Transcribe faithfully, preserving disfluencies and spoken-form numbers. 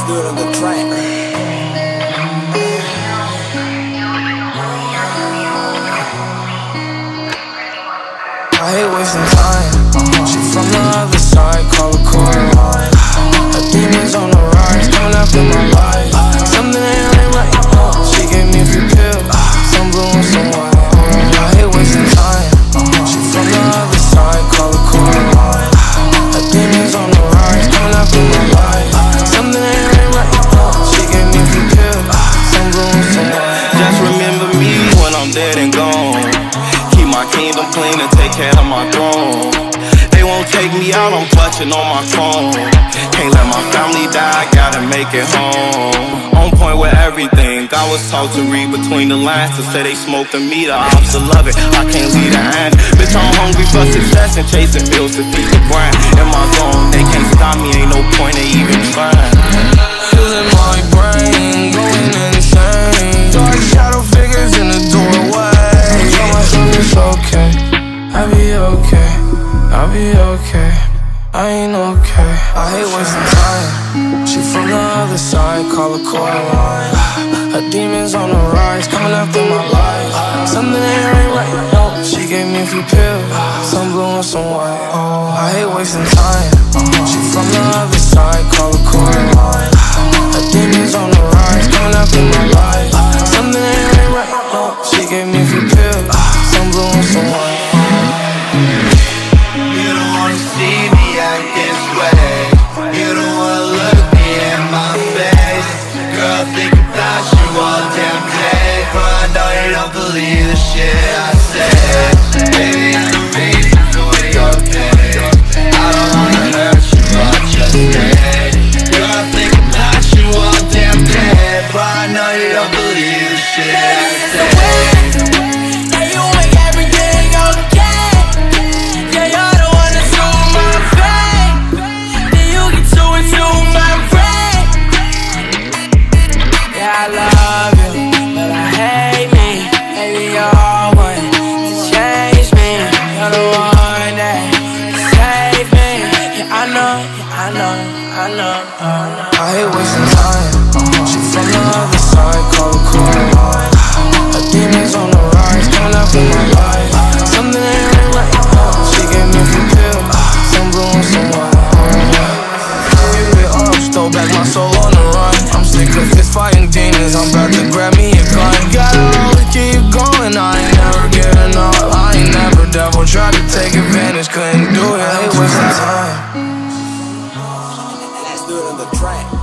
do it on the track. I hate wasting time. She from the other side, call her Coraline. Her demons on the rise, coming after my life. Something ain't right. She gave me a few pills, some blue and some white. I hate wasting time. She from the other side, call her Coraline. Her demons on the rise, coming after my life. Something ain't right. She gave me a few pills, some blue and some white. Just remember me when I'm dead and gone. My kingdom clean and take care of my throne. They won't take me out, I'm clutching on my phone. Can't let my family die, gotta make it home. On point with everything, I was taught to read between the lines. To say they smoking me, the ops to love it, I can't leave the hand. Bitch, I'm hungry for success and chasing bills to feed the grind. In my zone, they can't stop me, ain't no point in even trying. Feeling my brain, going insane. Dark shadow figures in the doorway. It's okay, I'll be okay, I'll be okay, I ain't okay. I hate wasting time. She from the other side, call her Coraline. Her demons on the rise, coming after my life. Something ain't right, no. She gave me a few pills, some blue and some white. Oh, I hate wasting time. She from the other side, call her Coraline. Her demons on the rise, coming after my life. Something ain't right, no. She gave me a few pills, some blue and some white. You don't wanna see me act this way. You don't wanna look me in my face. Girl, think about you all damn day, but I know you don't believe the shit I say. Baby, I'm the reason for your pain. I don't wanna hurt you, but just stay. Girl, think about you all damn day, but I know you don't believe the shit I say. I love you, but I hate me. Baby, you're all one to change me. You're the one that save me. Yeah, I know, I know, I know, I know. I hate wasting time. She from the other side, call her Coraline. Her demons on the rise, coming after my life. Something ain't right. She gave me a few pills, some blue and some white. Give it up, stole back my soul on the run. I'm sick of fist fighting demons, I'm about to grab me a gun. Gotta always keep going, I ain't never getting up. I ain't never devil, tried to take advantage, couldn't do it. I hate wasting time. Let's do it on the track.